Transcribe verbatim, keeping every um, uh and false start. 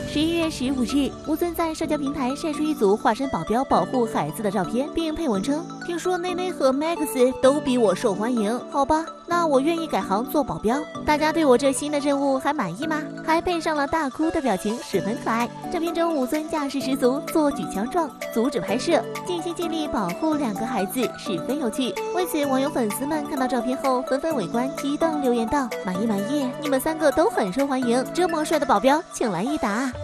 十一月十五日，吴尊在社交平台晒出一组化身保镖保护孩子的照片，并配文称：“听说内内和 Max 都比我受欢迎，好吧，那我愿意改行做保镖。大家对我这新的任务还满意吗？”还配上了大哭的表情，十分可爱。照片中，吴尊架势十足，坐举强壮，阻止拍摄，尽心尽力保护两个孩子，十分有趣。为此，网友粉丝们看到照片后纷纷围观，激动留言道：“满意满意，你们三个都很受欢迎，这么帅的保镖，请来一打。”